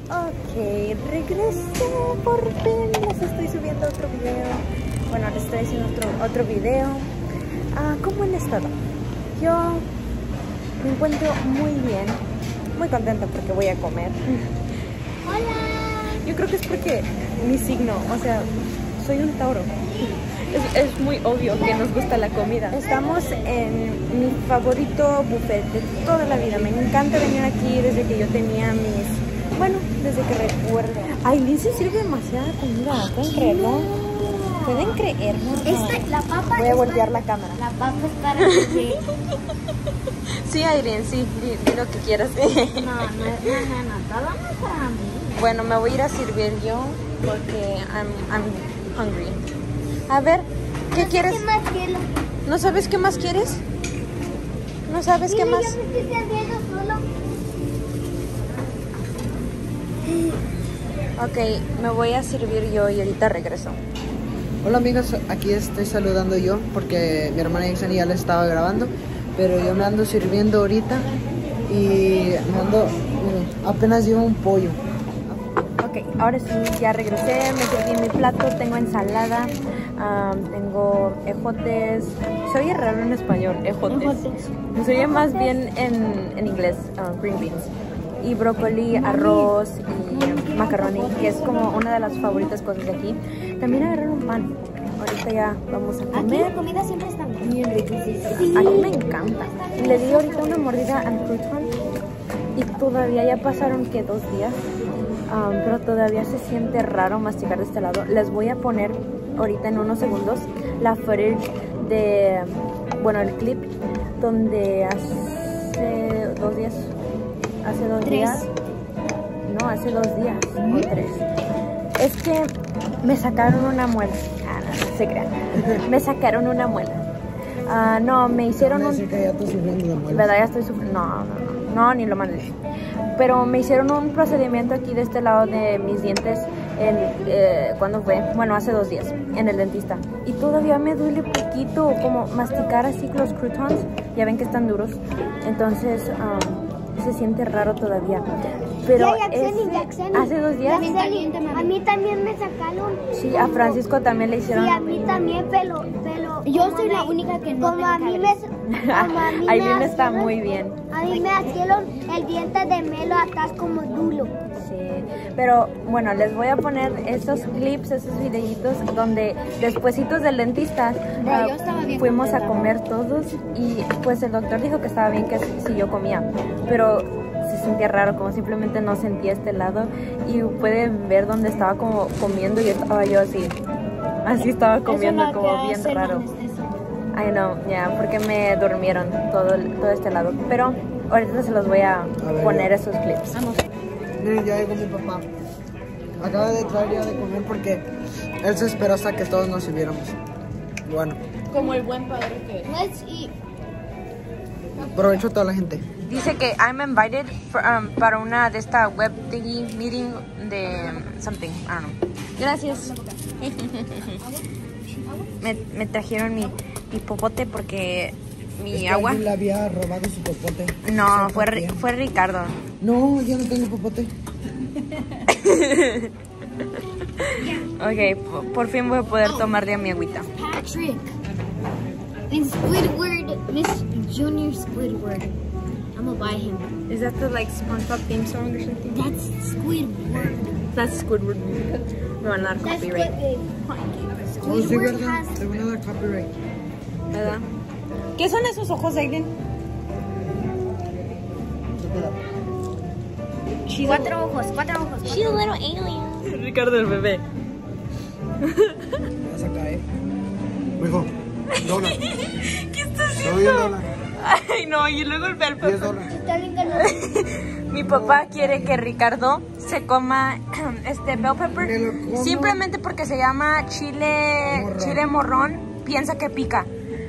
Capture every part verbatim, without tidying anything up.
Ok, regresé por fin. Les estoy subiendo otro video. Bueno, les estoy haciendo otro, otro video. Ah, ¿cómo han estado? Yo me encuentro muy bien. Muy contenta porque voy a comer. Hola. Yo creo que es porque mi signo, o sea, soy un Tauro. Es, es muy obvio que nos gusta la comida. Estamos en mi favorito buffet de toda la vida. Me encanta venir aquí desde que yo tenía mis... Bueno, desde que recuerdo. Aileen se sirve demasiada comida. ¿Pueden creerlo? ¿Pueden creerlo? Esta, la papa Voy a es voltear para, la cámara. La papa es para bebé. Sí, Aileen, sí. Di, di lo que quieras. No, no, no, no, no, todo no es para mí. Bueno, me voy a ir a servir yo porque I'm, I'm hungry. A ver, ¿qué no quieres? ¿Qué más quiero? ¿No sabes qué más quieres? ¿No sabes Sí, qué más? Yo me estoy sirviendo solo. Ok, me voy a servir yo y ahorita regreso. Hola amigos, aquí estoy saludando yo porque mi hermana Yexani ya la estaba grabando, pero yo me ando sirviendo ahorita y me ando, miren, apenas llevo un pollo. Ok, ahora sí, ya regresé, me serví mi plato, tengo ensalada, um, tengo ejotes, se oye raro en español, ejotes, Ejotes. se oye más bien en, en inglés, uh, green beans, y brócoli, arroz y macaroni, que es como una de las favoritas cosas de aquí. También agarraron pan, ahorita ya vamos a Aquí comer. la comida siempre está bien riquísima. A mí me encanta. Le di ahorita una mordida al crouton y todavía ya pasaron que dos días, um, pero todavía se siente raro masticar de este lado. Les voy a poner ahorita en unos segundos la footage de, bueno, el clip donde hace dos días, hace dos Tres. días, no, hace dos días o tres. Es que me sacaron una muela. Ah, no, no se crean. Me sacaron una muela. Ah, no, me hicieron un... Parece que ya estoy sufriendo de muelas. ¿Verdad? Ya estoy sufriendo. No, no, no, no, ni lo mandes. Pero me hicieron un procedimiento aquí de este lado de mis dientes. En, eh, ¿Cuándo fue? Bueno, hace dos días, en el dentista. Y todavía me duele poquito, como masticar así los croutons. Ya ven que están duros. Entonces, um, se siente raro todavía. Pero Ya, Yaxeni, ese- Yaxeni. hace dos días, Yaxeni, a mí también me sacaron. sí, a Francisco también le hicieron. Sí, a mí también, pero... pero Yo como soy la me- única que no Como a tiene mí me... Como a mí Aileen me está hicieron- muy bien. A mí me hicieron el diente de melo atrás como duro. Sí, pero bueno, les voy a poner esos clips, esos videitos donde despuesitos del dentista ah, yo estaba bien fuimos a contenta. comer todos y pues el doctor dijo que estaba bien que si si yo comía, pero se sentía raro, como simplemente no sentía este lado y pueden ver donde estaba como comiendo y estaba yo así, así estaba comiendo como bien raro. I know, ya, porque me durmieron todo, el- todo este lado, pero ahorita se los voy a, A ver, poner ya. esos clips. Vamos. Miren, ya llegó mi papá. Acaba de traer ya de comer porque él se esperó hasta que todos nos sirviéramos. Bueno, Como el buen padre que es. Let's eat. aprovecho a toda la gente. Dice que I'm invited for, um, para una de esta web thingy meeting de something, I don't know. Gracias. me, me trajeron mi, mi popote porque mi Es que agua. alguien le había robado su popote. No, Sepa fue, Ri- quién. fue Ricardo. No, yo no tengo popote. Ok, po- por fin voy a poder tomar de mi agüita. Patrick. And Squidward, Miss Junior Squidward. I'm gonna buy him. Is that the like SpongeBob theme song or something? That's Squidward. That's Squidward. Me van a dar That's copyright, good. Oh, sí, Squidward ¿verdad? has- Te van a dar copyright. ¿verdad? ¿Qué son esos ojos, Aileen? Cuatro ojos, cuatro ojos. She's a little alien. Ricardo el bebé. Vas acá, eh. Mijo, dólar. ¿Qué estás Te doy un dólar. Ay, no, y luego el bebé. diez dólares. Está bien ganado. Mi papá quiere que Ricardo se coma este bell pepper Me lo como. simplemente porque se llama chile Morrón. chile morrón, piensa que pica.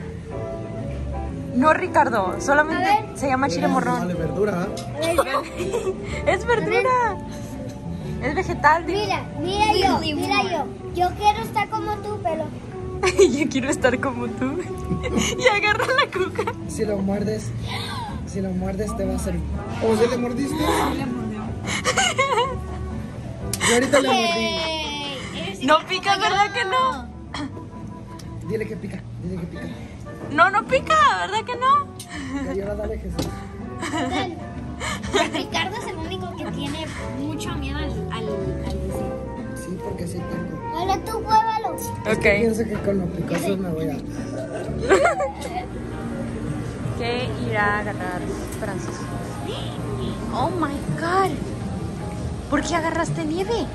No, Ricardo, solamente A ver. se llama chile morrón. Vale, verdura. Es verdura. Es vegetal, digo. Mira, mira yo, mira yo. Yo quiero estar como tú, pero... Yo quiero estar como tú. Y agarra la cuca. Si lo muerdes, si lo muerdes te va a hacer. ¿O si le mordiste? Yo ahorita le mordí. Hey, eres No el pica, ¿verdad que no? Dile que pica, dile que pica. No, no pica, ¿verdad que no? Ya, y ahora dale Jesús. Ricardo es el único que tiene mucho miedo al, al, al deseo. Sí, porque sí tengo. Ahora tú pruébalo. Es que pienso que con los picosos me voy a... ¿Qué irá a agarrar Francisco? Oh my god. ¿Por qué agarraste nieve?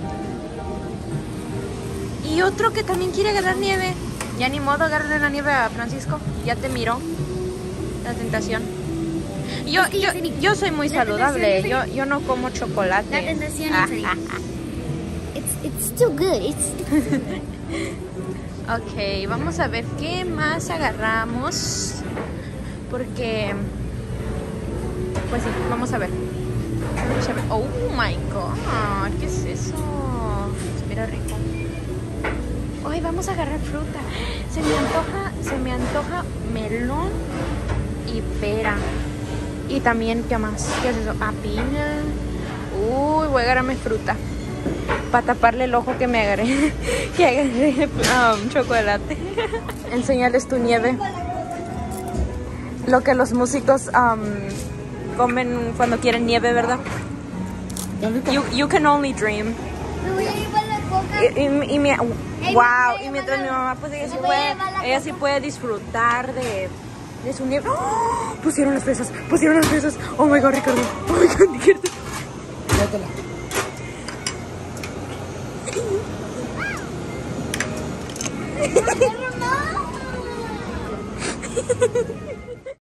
Y otro que también quiere agarrar nieve. Ya ni modo, agarrarle la nieve a Francisco. Ya te miró la tentación. Yo, Es que yo, ya sé ni- yo soy muy la saludable. tentación Yo, yo no como chocolate. La tentación Ah, es ahí. ah, It's, it's still good. It's ah. Ok, vamos a ver qué más agarramos. Porque... Pues sí, vamos a ver. Vamos a ver. Oh my god, ¿qué es eso? Se mira rico. Ay, vamos a agarrar fruta. Se me antoja, se me antoja melón y pera. Y también, ¿qué más? ¿Qué es eso? Ah, piña. Uy, voy a agarrarme fruta. Para taparle el ojo que me agarré. Que agarré um, chocolate. Enséñales tu nieve. Lo que los músicos um, comen cuando quieren nieve, ¿verdad? You, you can only dream. Me voy a llevar la coca. Y, y, y mi- Ey, wow, me y voy a mientras mi llevar la- mamá, pues ella sí me voy a puede, llevar la ella coca. sí puede disfrutar de, de su nieve. ¡Oh! Pusieron las fresas, pusieron las fresas. Oh my god, Ricardo. Oh my god, Ricardo. Métela.